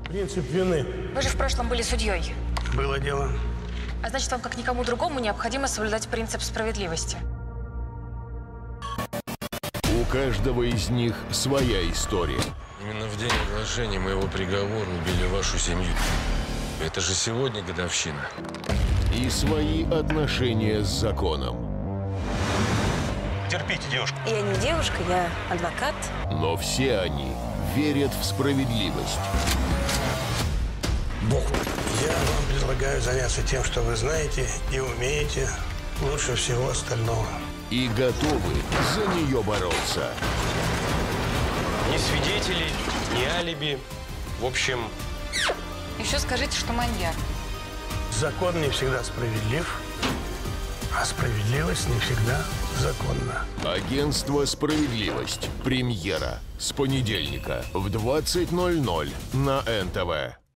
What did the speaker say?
Принцип вины. Вы же в прошлом были судьей. Было дело. А значит, вам, как никому другому, необходимо соблюдать принцип справедливости. У каждого из них своя история. Именно в день оглашения моего приговора убили вашу семью. Это же сегодня годовщина. И свои отношения с законом. Терпите, девушка. Я не девушка, я адвокат. Но все они верят в справедливость. Я вам предлагаю заняться тем, что вы знаете и умеете лучше всего остального. И готовы за нее бороться. Ни свидетелей, ни алиби. В общем... Еще скажите, что маньяк. Закон не всегда справедлив, а справедливость не всегда законна. Агентство «Справедливость». Премьера с понедельника в 20:00 на НТВ.